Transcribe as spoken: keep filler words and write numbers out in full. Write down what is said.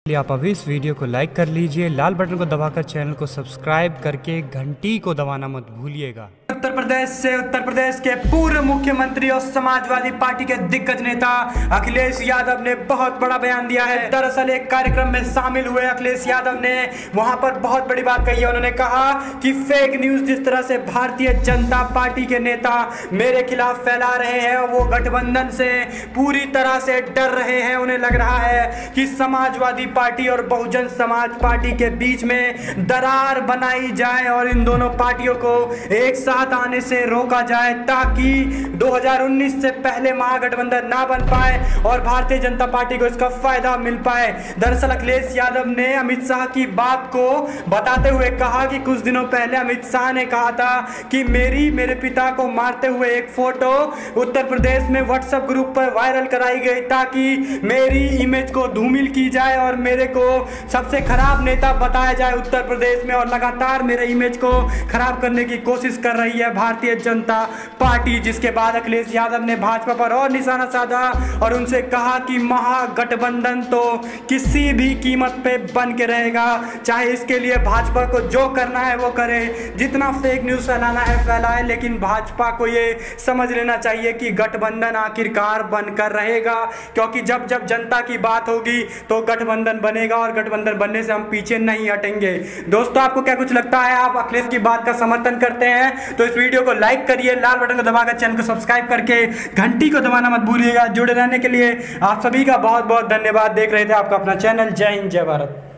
आप अभी इस वीडियो को लाइक कर लीजिए, लाल बटन को दबाकर चैनल को सब्सक्राइब करके घंटी को दबाना मत भूलिएगा। उत्तर प्रदेश से उत्तर प्रदेश के पूर्व मुख्यमंत्री और समाजवादी पार्टी के दिग्गज नेता अखिलेश यादव ने बहुत बड़ा बयान दिया है। दरअसल एक कार्यक्रम में शामिल हुए अखिलेश यादव ने वहां पर बहुत बड़ी बात कही है। उन्होंने कहा कि फेक न्यूज जिस तरह से भारतीय जनता पार्टी के नेता मेरे खिलाफ फैला रहे हैं, वो गठबंधन से पूरी तरह से डर रहे हैं। उन्हें लग रहा है कि समाजवादी पार्टी और बहुजन समाज पार्टी के बीच में दरार बनाई जाए और इन दोनों पार्टियों को एक साथ आने से रोका जाए ताकि दो हज़ार उन्नीस से पहले महागठबंधन ना बन पाए और भारतीय जनता पार्टी को इसका फायदा मिल पाए। दरअसल अखिलेश यादव ने अमित शाह की बात को बताते हुए कहा कि कुछ दिनों पहले अमित शाह ने कहा था कि मेरी मेरे पिता को मारते हुए एक फोटो उत्तर प्रदेश में व्हाट्सएप ग्रुप पर वायरल कराई गई ताकि मेरी इमेज को धूमिल की जाए और मेरे को सबसे खराब नेता बताया जाए उत्तर प्रदेश में। और लगातार मेरे इमेज को खराब करने की कोशिश कर रही है भारतीय जनता पार्टी। जिसके बाद अखिलेश यादव ने भाजपा पर और निशाना साधा और उनसे कहा कि महागठबंधन तो किसी भी कीमत पे बन के रहेगा, चाहे इसके लिए भाजपा को जो करना है वो करे, जितना फेक न्यूज फैलाना है फैलाए, लेकिन भाजपा को ये समझ लेना चाहिए कि गठबंधन आखिरकार बनकर रहेगा, क्योंकि जब जब जनता की बात होगी तो गठबंधन बनेगा और गठबंधन बनने से हम पीछे नहीं हटेंगे। दोस्तों, आपको क्या कुछ लगता है? आप अखिलेश की बात का समर्थन करते हैं तो इस वीडियो को लाइक करिए, लाल बटन को दबाकर चैनल को सब्सक्राइब करके घंटी को दबाना मत भूलिएगा। जुड़े रहने के लिए आप सभी का बहुत बहुत धन्यवाद। देख रहे थे आपका अपना चैनल। जय हिंद, जय भारत।